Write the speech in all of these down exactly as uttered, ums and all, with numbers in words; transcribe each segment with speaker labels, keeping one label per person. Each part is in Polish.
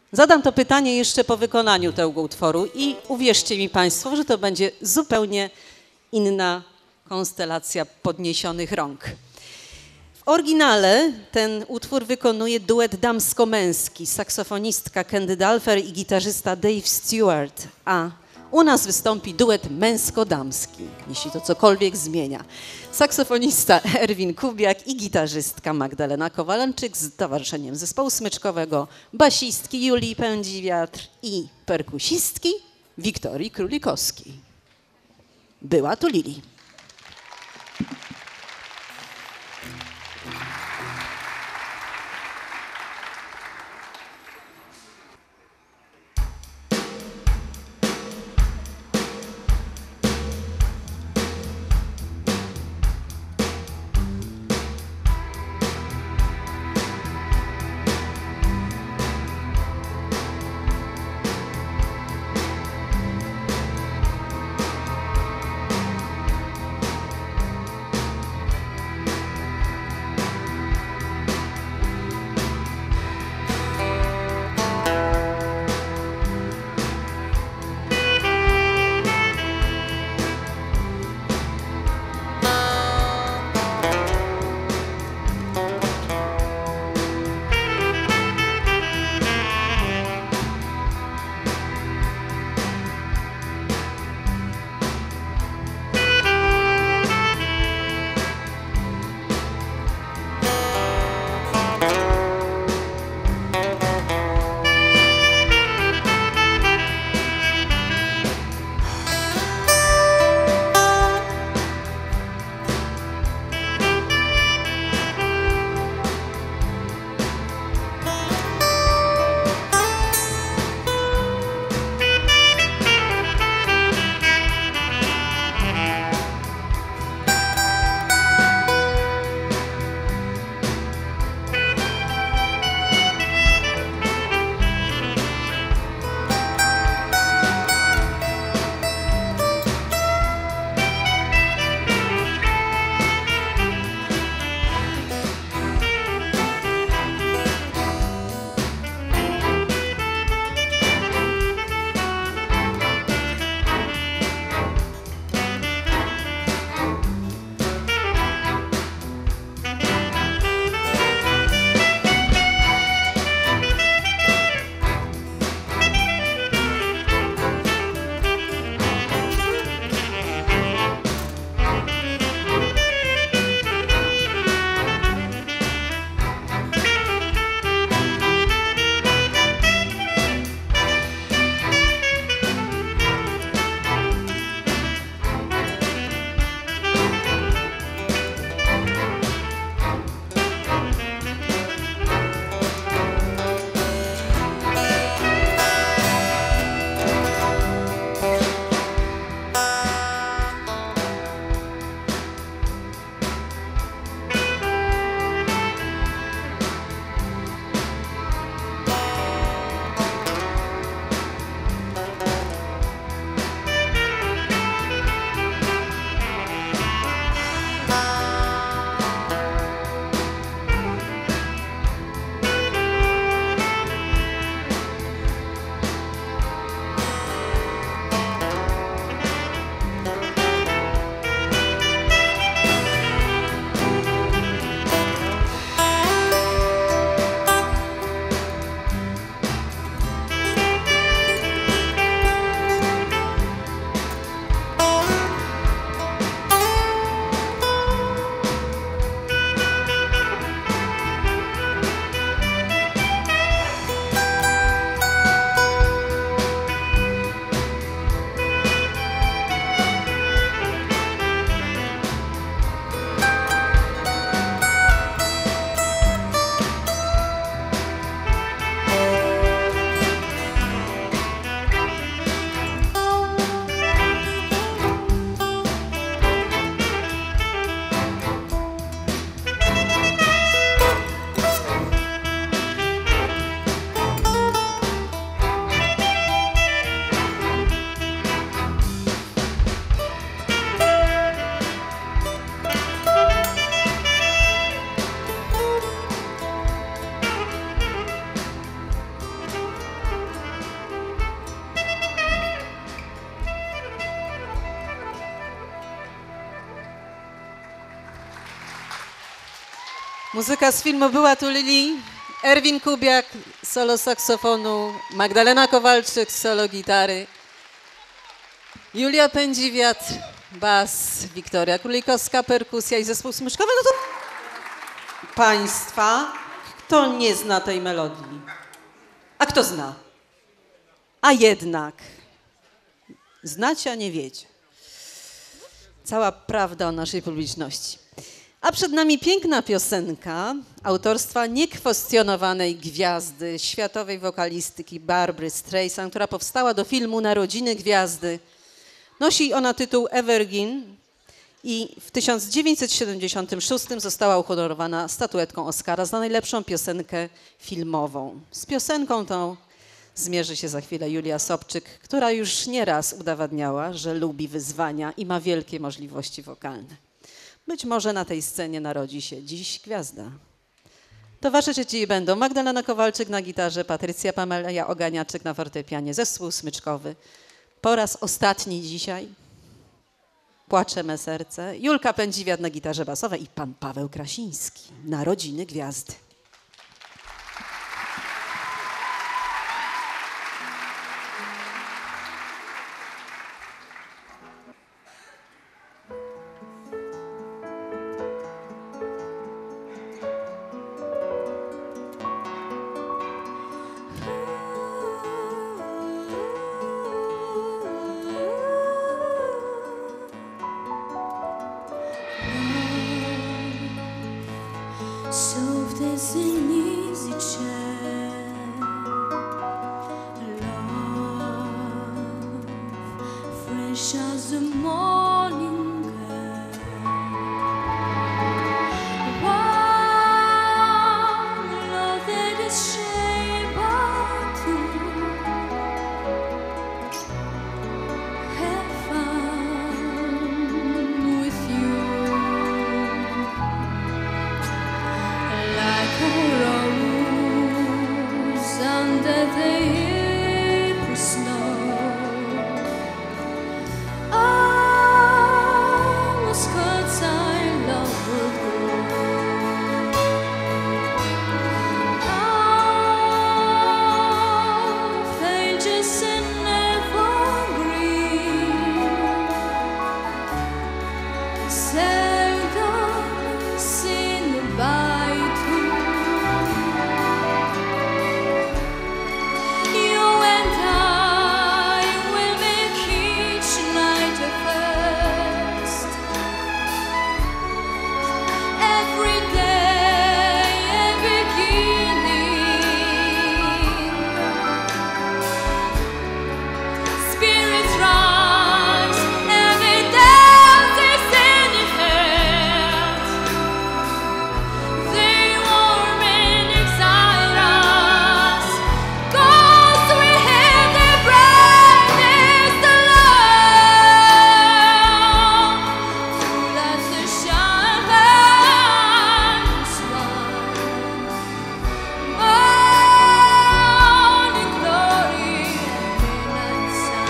Speaker 1: Zadam to pytanie jeszcze po wykonaniu tego utworu i uwierzcie mi Państwo, że to będzie zupełnie inna konstelacja podniesionych rąk. W oryginale ten utwór wykonuje duet damsko-męski, saksofonistka Candy Dulfer i gitarzysta Dave Stewart, a u nas wystąpi duet męsko-damski, jeśli to cokolwiek zmienia. Saksofonista Erwin Kubiak i gitarzystka Magdalena Kowalenczyk z towarzyszeniem zespołu smyczkowego, basistki Julii Pędzi-Wiatr i perkusistki Wiktorii Królikowskiej. Była tu Lili. Muzyka z filmu Była tu Lili, Erwin Kubiak, solo saksofonu, Magdalena Kowalczyk, solo gitary, Julia Pędziwiatr, bas, Wiktoria Królikowska, perkusja i zespół smyczkowy. No to państwa, kto nie zna tej melodii? A kto zna? A jednak. Znacie, a nie wiecie. Cała prawda o naszej publiczności. A przed nami piękna piosenka autorstwa niekwestionowanej gwiazdy światowej wokalistyki Barbry Streisand, która powstała do filmu Narodziny Gwiazdy. Nosi ona tytuł Evergreen i w tysiąc dziewięćset siedemdziesiątym szóstym została uhonorowana statuetką Oscara za najlepszą piosenkę filmową. Z piosenką tą zmierzy się za chwilę Julia Sobczyk, która już nieraz udowadniała, że lubi wyzwania i ma wielkie możliwości wokalne. Być może na tej scenie narodzi się dziś gwiazda. Towarzyszyć jej będą Magdalena Kowalczyk na gitarze, Patrycja Pamela Oganiaczek na fortepianie, zespół smyczkowy. Po raz ostatni dzisiaj Płacze me serce, Julka Pędziwiat na gitarze basowej i pan Paweł Krasiński, Narodziny Gwiazdy.
Speaker 2: Soft as an easy chair, love, fresh as the morning air, one love that is shaped to have fun with you. Like a rose under the April snow, all the skirts I love will grow. Of ages and evergreen, seldom seen by two. You and I will make each night a first. Every day a beginning. Spirits rise, every dance is in your head. They warm and excite us, 'cause we have the brightest love. Full as the shining smile, morning glory and midnight sun.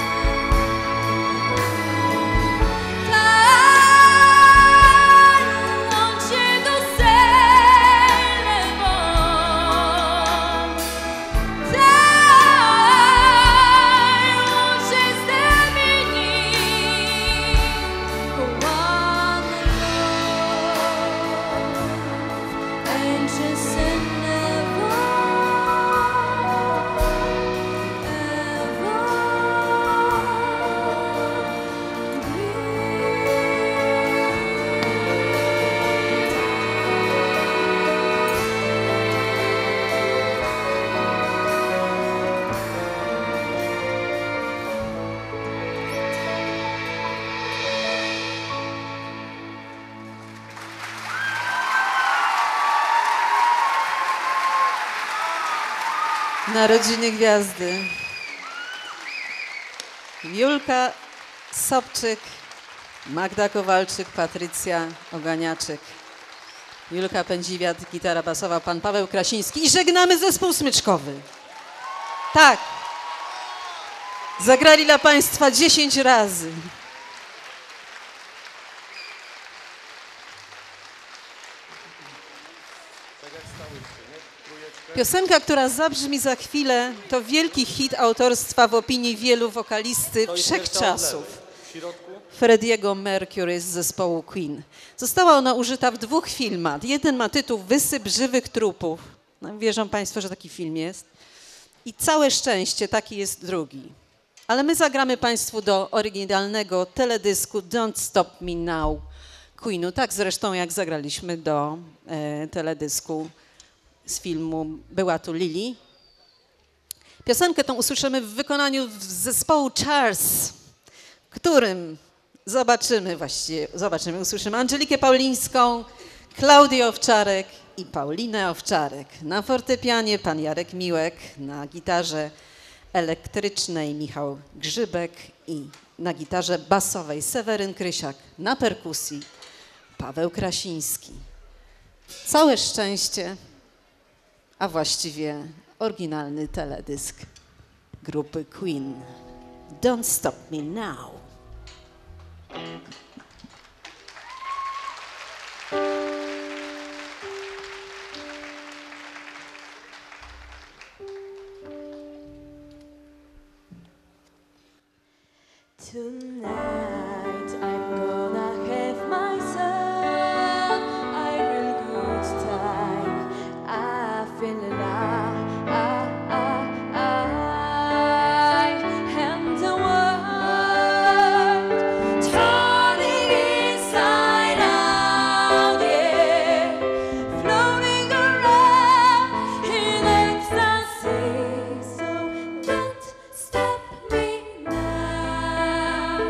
Speaker 2: Time wants you to sail along. Time wants you stepping in for one love, and just never,
Speaker 1: Narodziny Gwiazdy. Julka Sobczyk, Magda Kowalczyk, Patrycja Oganiaczek, Julka Pędziwiat, gitara basowa, pan Paweł Krasiński i żegnamy zespół smyczkowy. Tak. Zagrali dla państwa dziesięć razy. Piosenka, która zabrzmi za chwilę, to wielki hit autorstwa w opinii wielu wokalisty wszechczasów. Freddie'ego Mercury z zespołu Queen. Została ona użyta w dwóch filmach. Jeden ma tytuł Wysyp żywych trupów. No, wierzą Państwo, że taki film jest. I Całe szczęście, taki jest drugi. Ale my zagramy Państwu do oryginalnego teledysku Don't Stop Me Now Queenu. Tak zresztą jak zagraliśmy do e, teledysku z filmu Była tu Lili. Piosenkę tą usłyszymy w wykonaniu zespołu Charles, w którym zobaczymy właściwie, zobaczymy, usłyszymy Angelikę Paulińską, Klaudię Owczarek i Paulinę Owczarek. Na fortepianie pan Jarek Miłek, na gitarze elektrycznej Michał Grzybek i na gitarze basowej Seweryn Krysiak, na perkusji Paweł Krasiński. Całe szczęście, a właściwie oryginalny teledysk grupy Queen. Don't Stop Me Now.
Speaker 2: Tonight I'm gonna have myself a real good time. I feel alive, and the world turning inside out, yeah, floating around in ecstasy. So don't stop me now.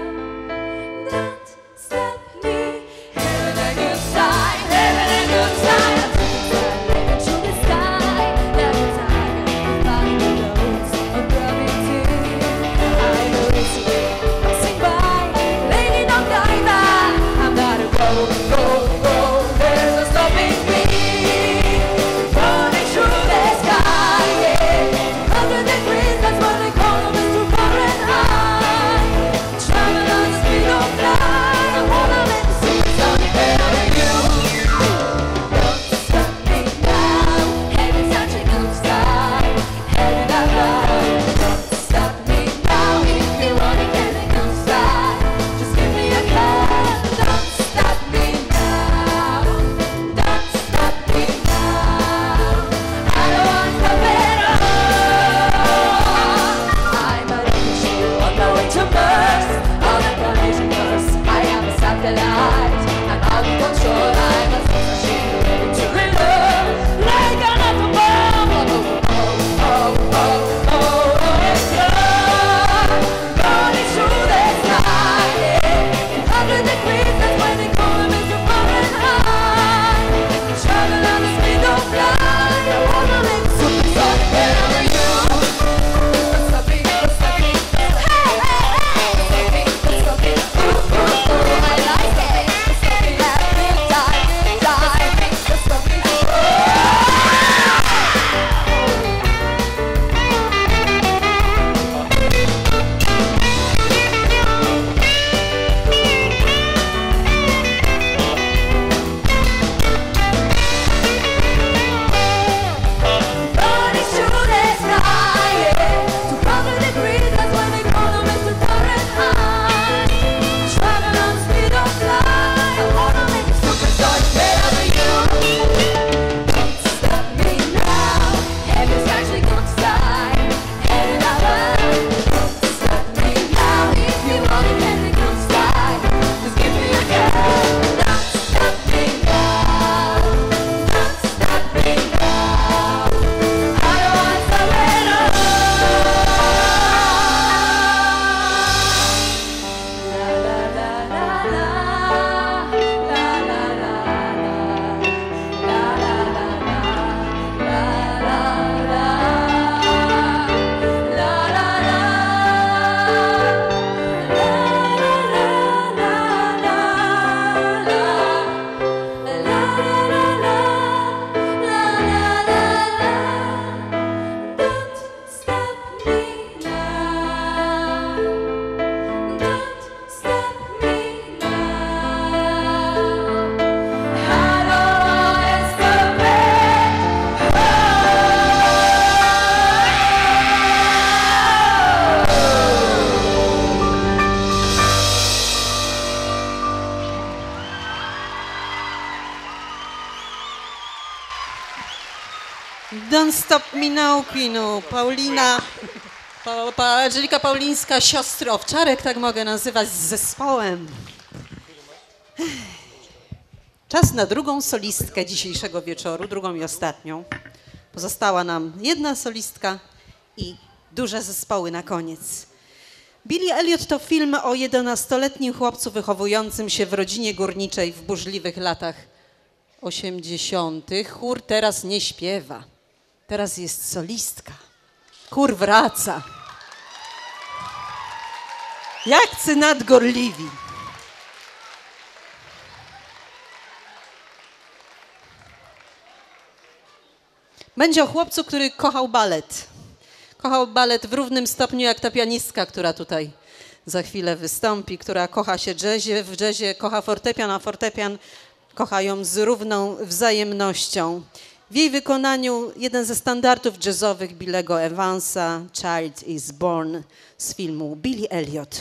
Speaker 1: Minałki, no, Paulina, pa, pa, Angelika Paulińska, siostry Owczarek, tak mogę nazywać, z zespołem. Czas na drugą solistkę dzisiejszego wieczoru, drugą i ostatnią. Pozostała nam jedna solistka i duże zespoły na koniec. Billy Elliot to film o jedenastoletnim chłopcu wychowującym się w rodzinie górniczej w burzliwych latach osiemdziesiątych. Chór teraz nie śpiewa. Teraz jest solistka. Chór wraca. Jakcy nadgorliwi. Będzie o chłopcu, który kochał balet. Kochał balet w równym stopniu jak ta pianistka, która tutaj za chwilę wystąpi, która kocha się jazzie, w jazzie kocha fortepian, a fortepian kocha ją z równą wzajemnością. W jej wykonaniu jeden ze standardów jazzowych Billego Evansa, Child is Born z filmu Billy Elliot.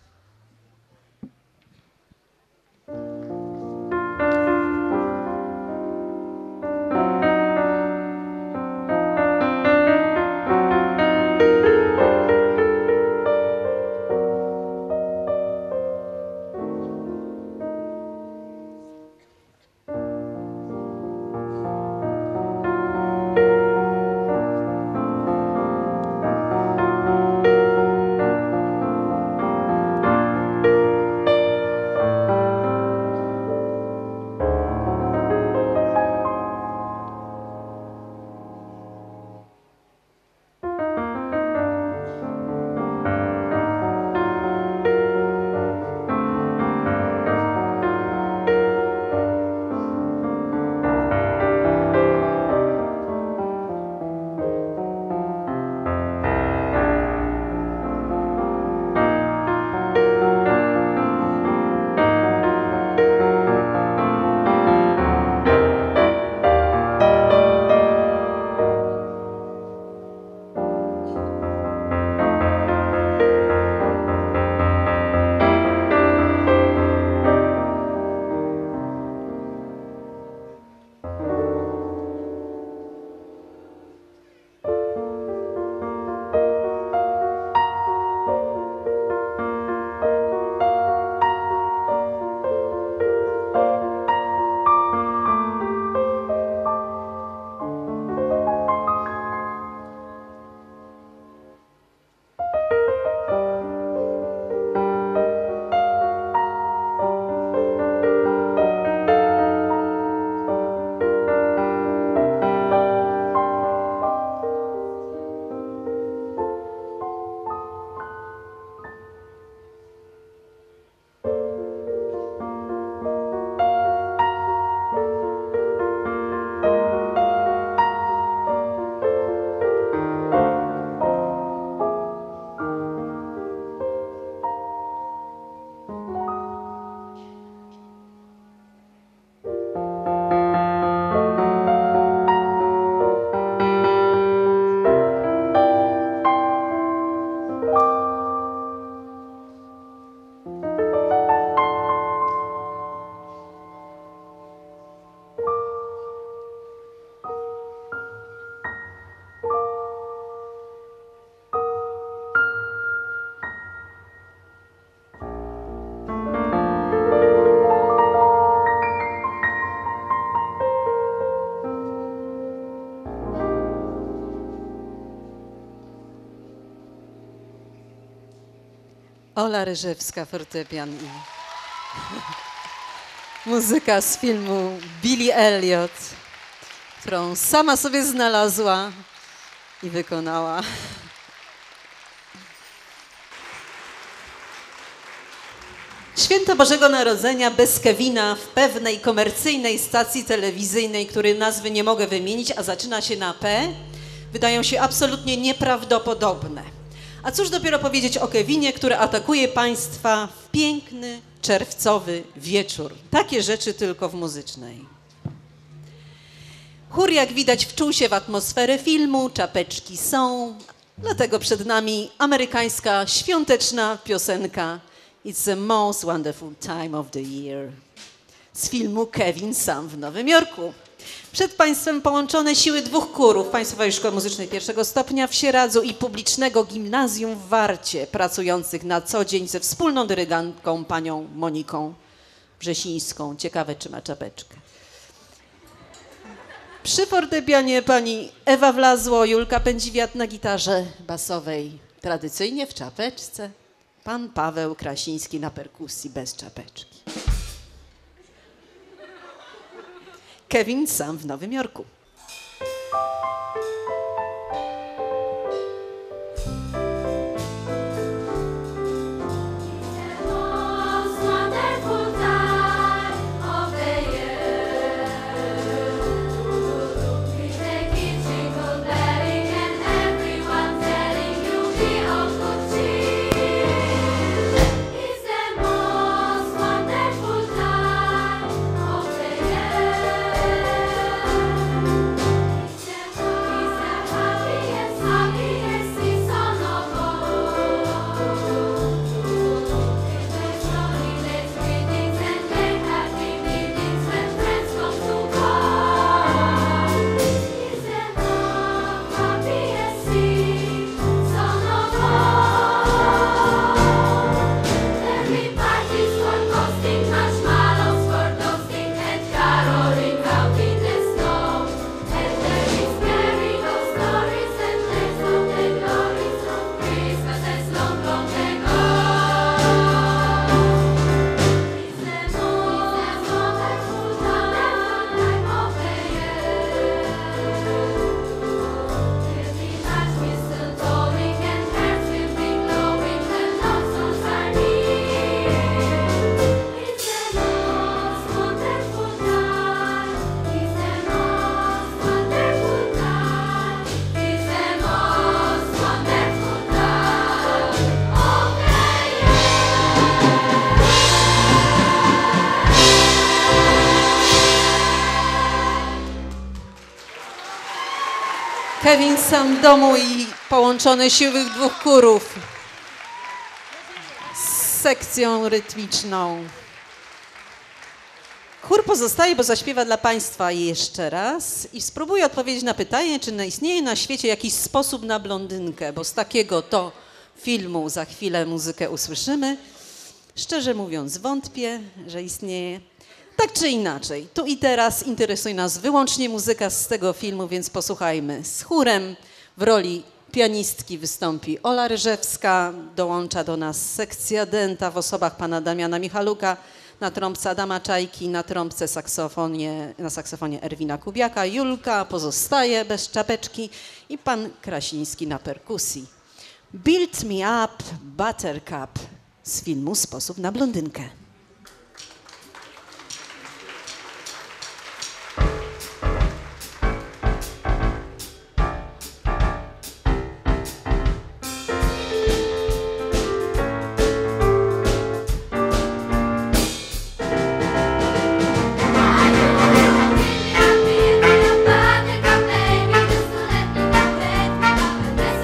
Speaker 1: Ola Ryżewska, fortepian i muzyka z filmu Billy Elliot, którą sama sobie znalazła i wykonała. Święto Bożego Narodzenia bez Kevina w pewnej komercyjnej stacji telewizyjnej, której nazwy nie mogę wymienić, a zaczyna się na P, wydają się absolutnie nieprawdopodobne. A cóż dopiero powiedzieć o Kevinie, który atakuje państwa w piękny, czerwcowy wieczór. Takie rzeczy tylko w muzycznej. Chór, jak widać, wczuł się w atmosferę filmu, czapeczki są, dlatego przed nami amerykańska, świąteczna piosenka It's the most wonderful time of the year z filmu Kevin sam w Nowym Jorku. Przed Państwem połączone siły dwóch chórów Państwowej Szkoły Muzycznej pierwszego stopnia w Sieradzu i Publicznego Gimnazjum w Warcie, pracujących na co dzień ze wspólną dyrygantką panią Moniką Wrzesińską. Ciekawe, czy ma czapeczkę. Przy fortepianie pani Ewa Wlazło, Julka Pędziwiat na gitarze basowej, tradycyjnie w czapeczce. Pan Paweł Krasiński na perkusji bez czapeczki. Kevin sam w Nowym Jorku. Kevin sam w domu i połączone siły dwóch chórów z sekcją rytmiczną. Chór pozostaje, bo zaśpiewa dla Państwa jeszcze raz i spróbuję odpowiedzieć na pytanie, czy istnieje na świecie jakiś sposób na blondynkę, bo z takiego to filmu za chwilę muzykę usłyszymy. Szczerze mówiąc, wątpię, że istnieje. Tak czy inaczej, tu i teraz interesuje nas wyłącznie muzyka z tego filmu, więc posłuchajmy. Z chórem w roli pianistki wystąpi Ola Ryżewska, dołącza do nas sekcja denta w osobach pana Damiana Michaluka, na trąbce Adama Czajki, na trąbce saksofonie, na saksofonie Erwina Kubiaka, Julka pozostaje bez czapeczki i pan Krasiński na perkusji. Build Me Up Buttercup z filmu Sposób na blondynkę.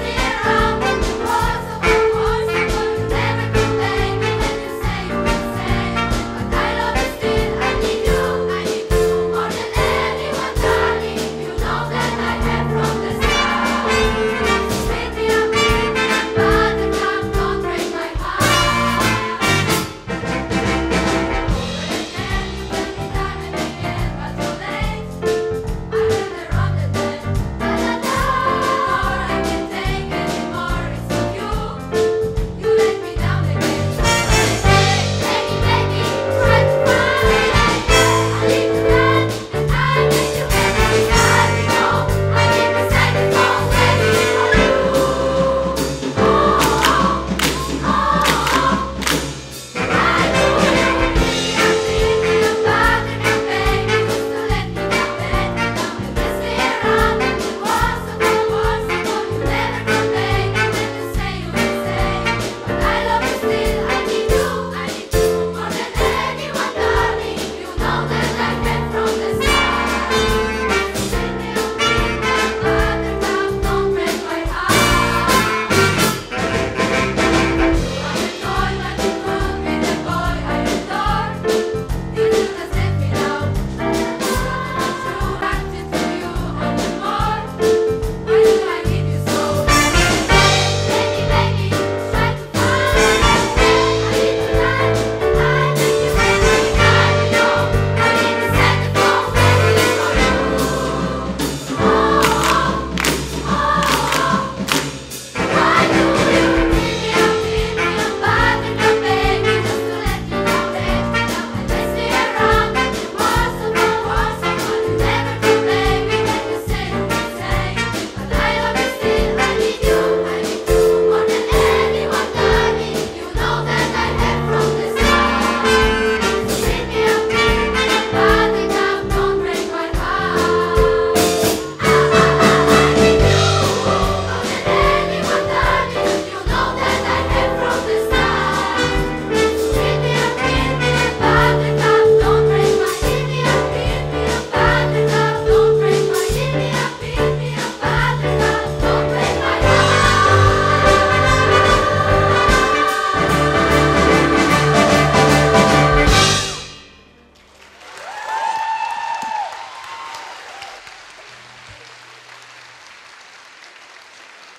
Speaker 2: Say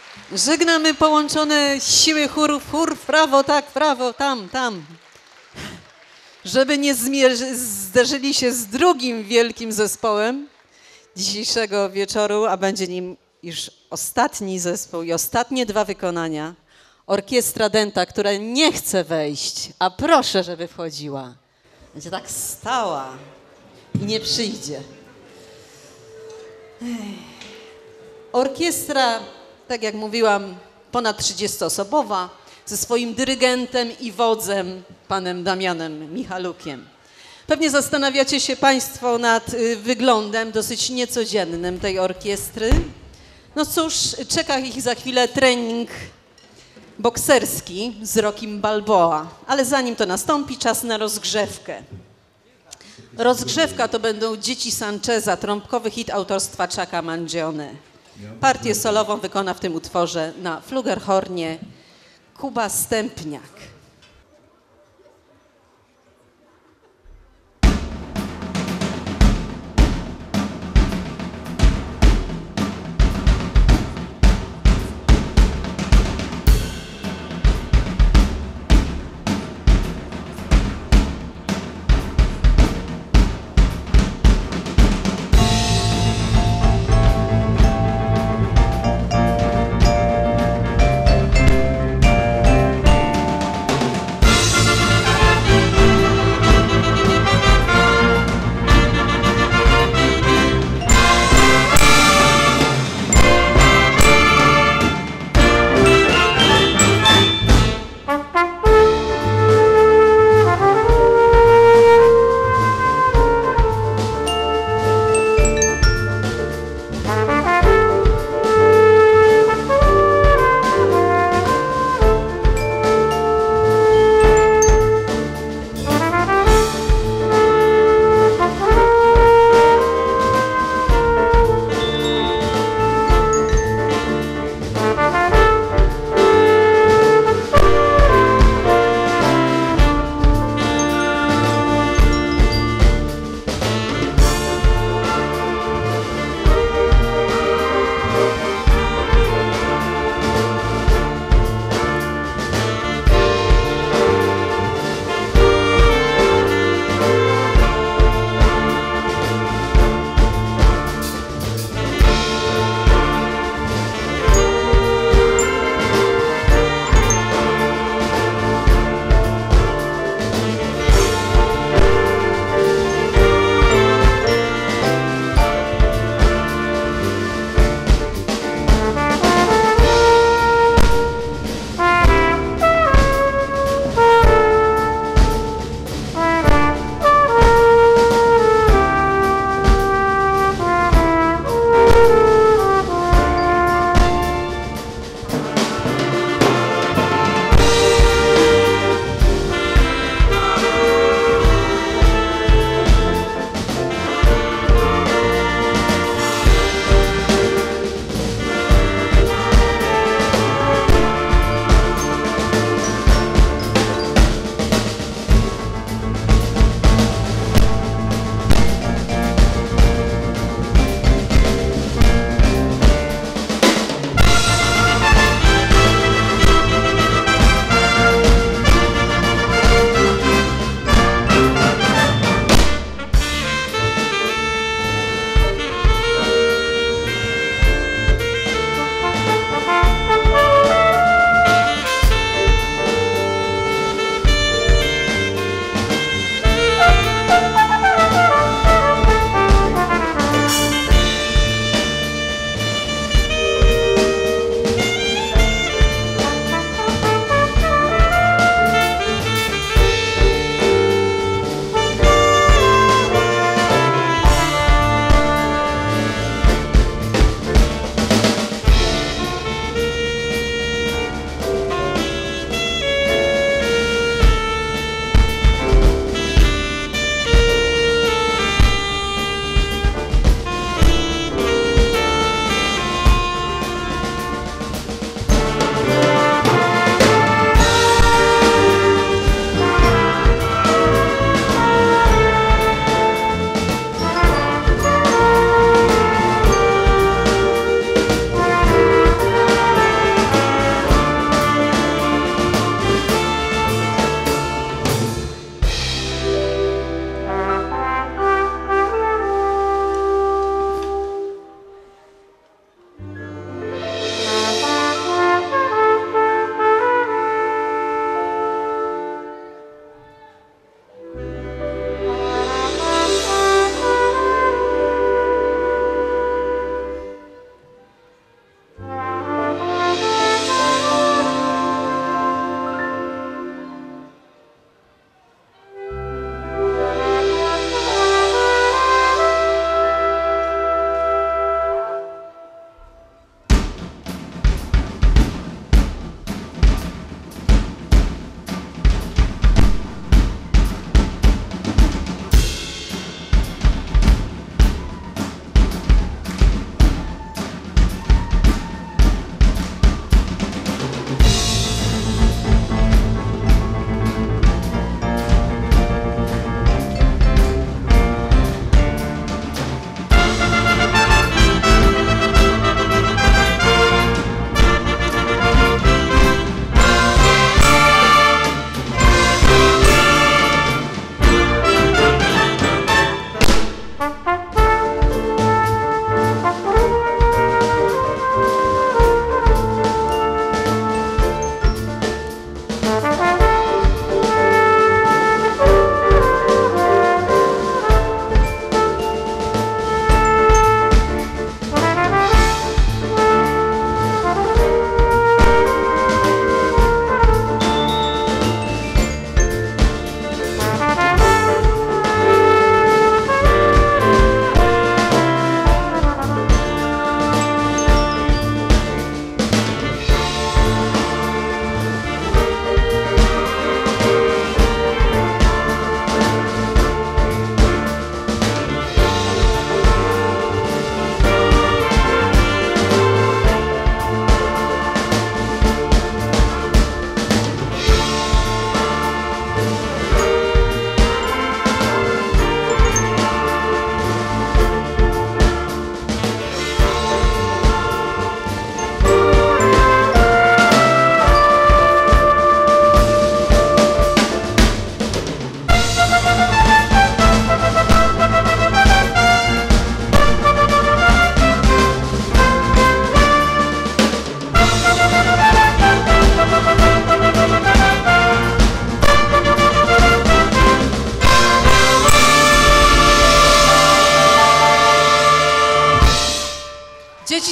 Speaker 1: Żegnamy połączone siły chórów. Chór w prawo, tak, w prawo, tam, tam. Żeby nie zmierzy- zderzyli się z drugim wielkim zespołem dzisiejszego wieczoru, a będzie nim już ostatni zespół i ostatnie dwa wykonania. Orkiestra Dęta, która nie chce wejść, a proszę, żeby wchodziła. Będzie tak stała i nie przyjdzie. Ech. Orkiestra, tak jak mówiłam, ponad trzydziestoosobowa, ze swoim dyrygentem i wodzem, panem Damianem Michalukiem. Pewnie zastanawiacie się Państwo nad y, wyglądem dosyć niecodziennym tej orkiestry. No cóż, czeka ich za chwilę trening bokserski z Rockim Balboa, ale zanim to nastąpi, czas na rozgrzewkę. Rozgrzewka to będą Dzieci Sancheza, trąbkowy hit autorstwa Chucka Mangione. Partię solową wykona w tym utworze na flugelhornie Kuba Stępniak.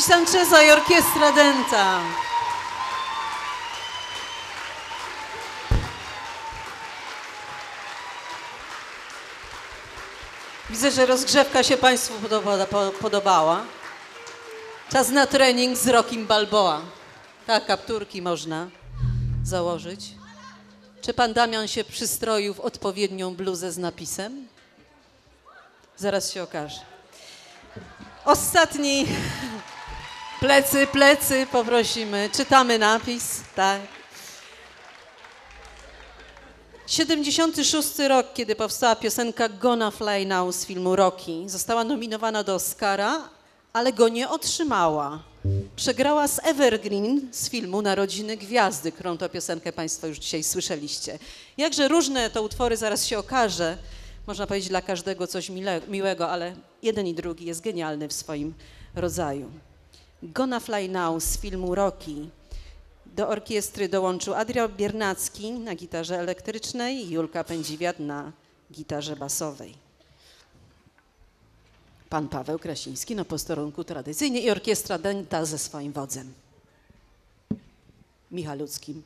Speaker 1: Sancheza i Orkiestra Denta. Widzę, że rozgrzewka się Państwu podoba, podobała. Czas na trening z Rockim Balboa. Tak, kapturki można założyć. Czy Pan Damian się przystroił w odpowiednią bluzę z napisem? Zaraz się okaże. Ostatni. Plecy, plecy poprosimy. Czytamy napis. Tak. siedemdziesiąty szósty rok, kiedy powstała piosenka Gonna Fly Now z filmu Rocky. Została nominowana do Oscara, ale go nie otrzymała. Przegrała z Evergreen z filmu Narodziny Gwiazdy, którą to piosenkę Państwo już dzisiaj słyszeliście. Jakże różne to utwory, zaraz się okaże. Można powiedzieć dla każdego coś mile, miłego, ale jeden i drugi jest genialny w swoim rodzaju. Gonna Fly Now z filmu Rocky. Do orkiestry dołączył Adrian Biernacki na gitarze elektrycznej i Julka Pędziwiat na gitarze basowej. Pan Paweł Krasiński na posterunku tradycyjnie i Orkiestra Denta ze swoim wodzem, Michaluckim.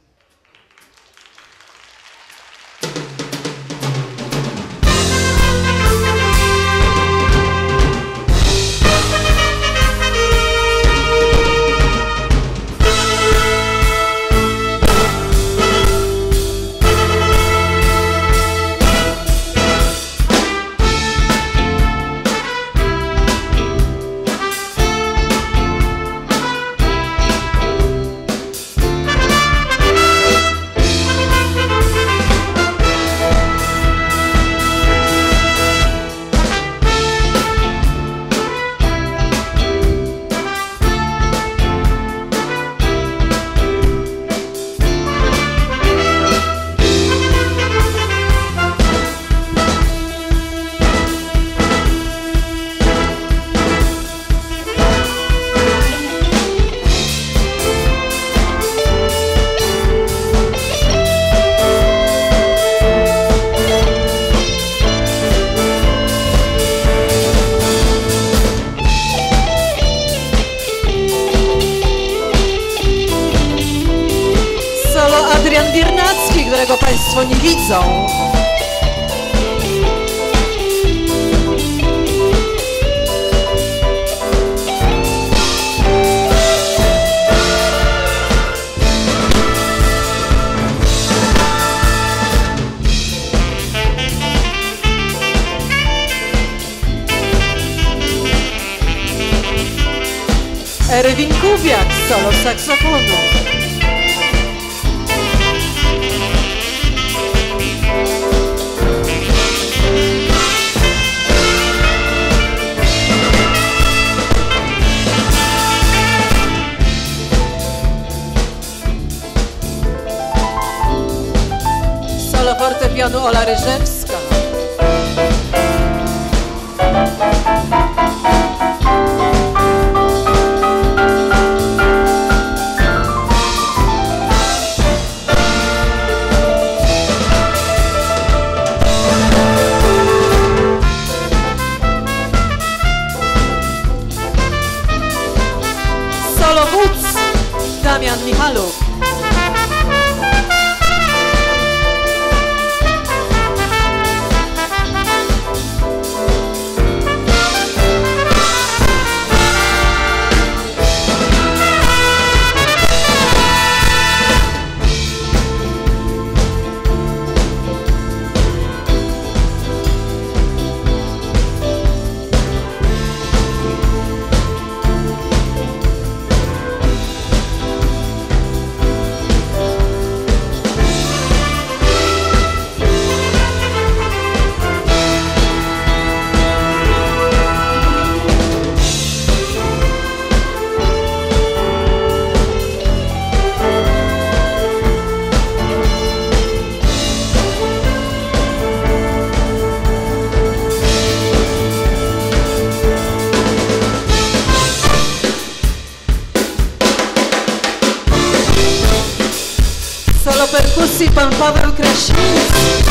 Speaker 1: Adrian Biernacki, którego Państwo nie widzą. Erwin Kubiak, solo saksofonu. Solo fortepianu Ola Ryżewska. Solo wódz Damian Michaluk. Solo perkusji pan Paweł Krasiński.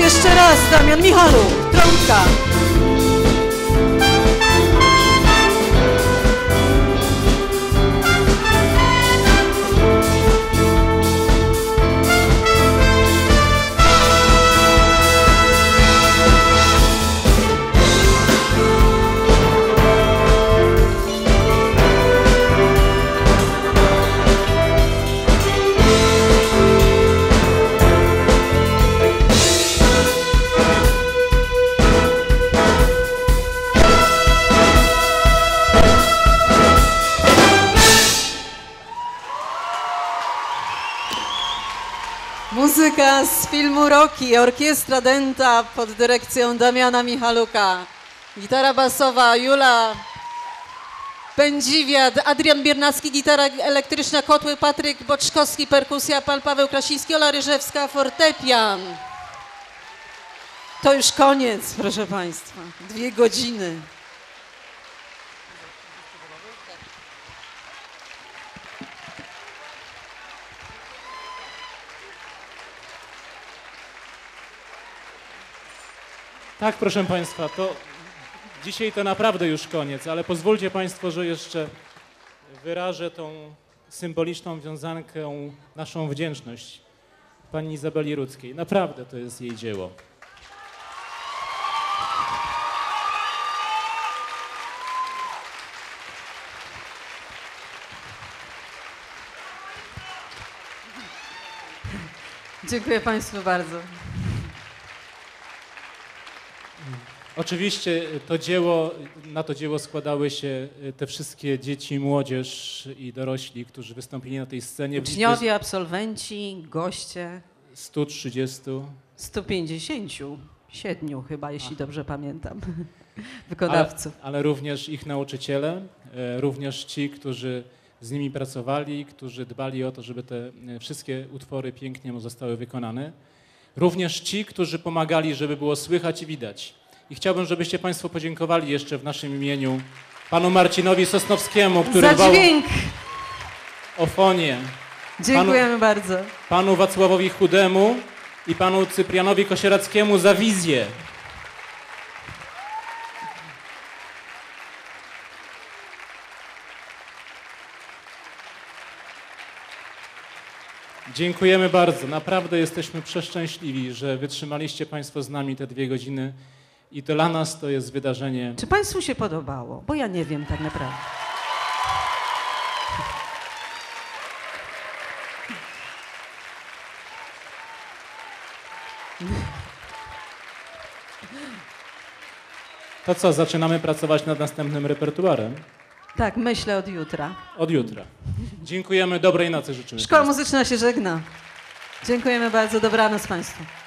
Speaker 1: Jeszcze raz Damian Michaluk, trąbka. Muzyka z filmu Rocky, orkiestra Dęta pod dyrekcją Damiana Michaluka. Gitara basowa Jula Pędziwiat, Adrian Biernacki, gitara elektryczna, kotły Patryk Boczkowski, perkusja pan Paweł Krasiński, Ola Ryżewska, fortepian. To już koniec, proszę Państwa. Dwie godziny.
Speaker 3: Tak, proszę Państwa, to dzisiaj to naprawdę już koniec, ale pozwólcie Państwo, że jeszcze wyrażę tą symboliczną wiązankę, naszą wdzięczność pani Izabeli Rudzkiej. Naprawdę to jest jej dzieło.
Speaker 1: Dziękuję Państwu bardzo.
Speaker 3: Oczywiście to dzieło, na to dzieło składały się te wszystkie dzieci, młodzież i dorośli, którzy wystąpili na tej scenie.
Speaker 1: Uczniowie, absolwenci, goście.
Speaker 3: stu trzydziestu.
Speaker 1: stu pięćdziesięciu siedmiu chyba, jeśli Aha. dobrze pamiętam, wykonawców.
Speaker 3: Ale, ale również ich nauczyciele, również ci, którzy z nimi pracowali, którzy dbali o to, żeby te wszystkie utwory pięknie zostały wykonane. Również ci, którzy pomagali, żeby było słychać i widać. I chciałbym, żebyście Państwo podziękowali jeszcze w naszym imieniu panu Marcinowi Sosnowskiemu, który dbał o fonię.
Speaker 1: Dziękujemy
Speaker 3: panu,
Speaker 1: bardzo.
Speaker 3: Panu Wacławowi Chudemu i panu Cyprianowi Kosierackiemu za wizję. Dziękujemy bardzo. Naprawdę jesteśmy przeszczęśliwi, że wytrzymaliście Państwo z nami te dwie godziny i dla nas to jest wydarzenie.
Speaker 1: Czy Państwu się podobało? Bo ja nie wiem tak naprawdę.
Speaker 3: To co, zaczynamy pracować nad następnym repertuarem?
Speaker 1: Tak, myślę od jutra.
Speaker 3: Od jutra. Dziękujemy, dobrej nocy życzymy.
Speaker 1: Szkoła Muzyczna się żegna. Dziękujemy bardzo, dobranoc Państwu.